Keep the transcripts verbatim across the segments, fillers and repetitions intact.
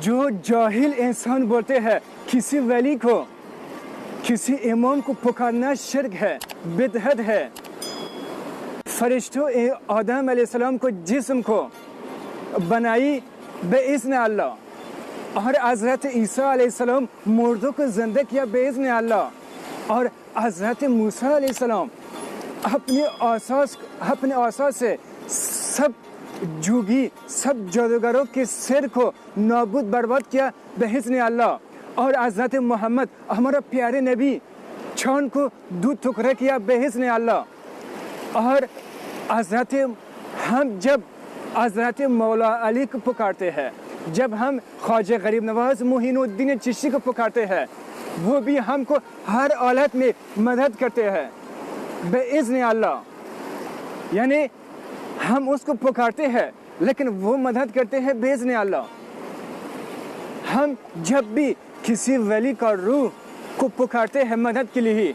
جو جاہل انسان بولتے ہیں کسی ولی کو کسی امام کو پکارنا شرک ہے، بدعت ہے۔ فرشتوں آدم علیہ السلام کو جسم کو بنائی بے اذن اللہ، اور حضرت عیسیٰ علیہ السلام مردوں کو زندہ کیا بے اذن اللہ، اور حضرت موسیٰ علیہ السلام اپنے آساس اپنے آساس سے سب جوگی سب جادوگروں کے سر کو نابود برباد کیا بے اذن اللہ، اور حضرت محمد ہمارا پیارے نبی چھان کو دو ٹکڑے کیا بے اذن اللہ، اور حضرت ہم جب حضرت مولا علی کو پکارتے ہیں، جب ہم خواجہ غریب نواز معین الدین چشتی کو پکارتے ہیں، وہ بھی ہم کو ہر حالت میں مدد کرتے ہیں بے اذن اللہ، یعنی ہم اس کو پکارتے ہیں لیکن وہ مدد کرتے ہیں بے اذن اللہ۔ ہم جب بھی کسی ولی کا روح کو پکارتے ہیں مدد کے لیے،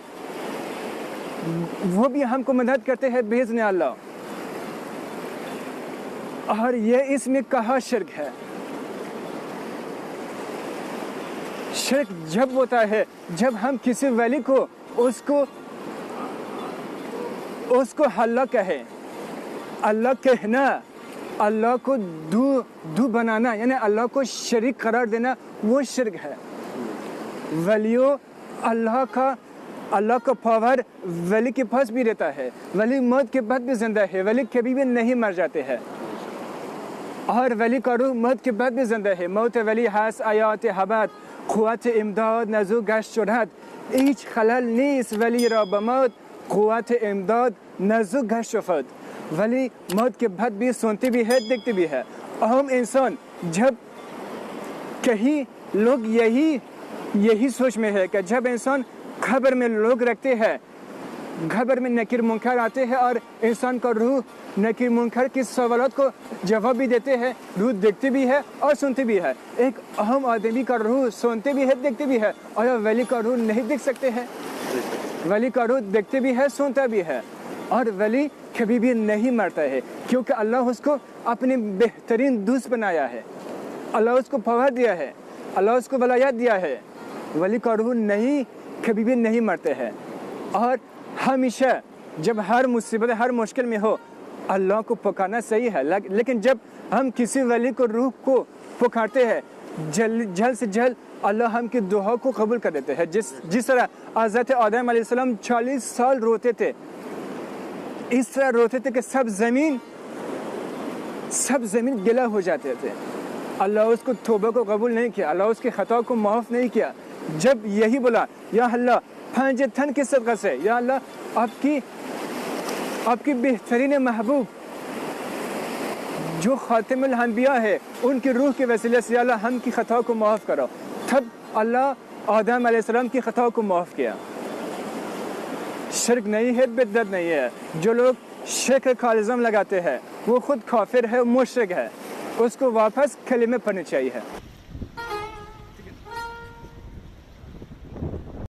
وہ بھی ہم کو مدد کرتے ہیں بے اذن اللہ، اور یہ اس میں کہا شرک ہے۔ شرک جب ہوتا ہے جب ہم کسی ولی کو اس کو اس کو اللہ کہیں، اللہ کہنا، اللہ کو دو دو بنانا، یعنی اللہ کو شریک قرار دینا، وہ شرک ہے۔ ولیوں اللہ کا اللہ کا پاور ولی کے پاس بھی رہتا ہے، ولی موت کے بعد بھی زندہ ہے، ولی کبھی بھی نہیں مر جاتے ہیں، اور ولی کا روح موت کے بعد بھی زندہ ہے۔ موت ولی هست حیات ابد، قوت امداد نزو گشت شدد، هیچ خلل نیست ولی را به موت قوت امداد نزو گشت شد۔ ولی موت کے بعد بھی سنتے بھی ہے، دیکھتے بھی ہے۔ عام انسان جب کہیں لوگ یہی یہی سوچ میں ہے کہ جب انسان قبر میں لوگ رکھتے ہیں، قبر میں نکیر منکر آتے ہیں، اور انسان کا روح نکیر منکر کی سوالات کو جواب بھی دیتے ہیں، روح دیکھتے بھی ہے اور سنتے بھی ہے۔ ایک اہم آدمی کا روح سنتے بھی ہے، دیکھتے بھی ہے، اور ولی کا روح نہیں دیکھ سکتے ہیں؟ ولی کا روح دیکھتے بھی ہے، سنتا بھی ہے، اور ولی کبھی بھی نہیں مرتا ہے، کیونکہ اللہ اس کو اپنے بہترین دوست بنایا ہے، اللہ اس کو پاور دیا ہے، اللہ اس کو ولایت دیا ہے۔ ولی کا روح نہیں کبھی بھی نہیں مرتے ہیں، اور ہمیشہ جب ہر مصیبت ہر مشکل میں ہو اللہ کو پکارنا صحیح ہے، لیکن جب ہم کسی ولی کو روح کو پکارتے ہیں جلد جلد سے جلد اللہ ہم کی دعا کو قبول کر دیتے ہیں۔ جس جس طرح حضرت آدم علیہ السلام چالیس سال روتے تھے، اس طرح روتے تھے کہ سب زمین سب زمین گلا ہو جاتے تھے، اللہ اس کو توبہ کو قبول نہیں کیا، اللہ اس کی خطا کو معاف نہیں کیا۔ جب یہی بولا یا اللہ پنج تن کے صدقہ سے، یا اللہ آپ کی آپ کی بہترین محبوب جو خاتم الانبیاء ہے ان کی روح کے وسیلے سے یا اللہ ہم کی خطا کو معاف کرو، تب اللہ آدم علیہ السلام کی خطا کو معاف کیا۔ شرک نہیں ہے، بدعت نہیں ہے۔ جو لوگ شرک کا الزام لگاتے ہیں وہ خود کافر ہے، مشرک ہے، اس کو واپس کلمہ پڑھنی چاہیے۔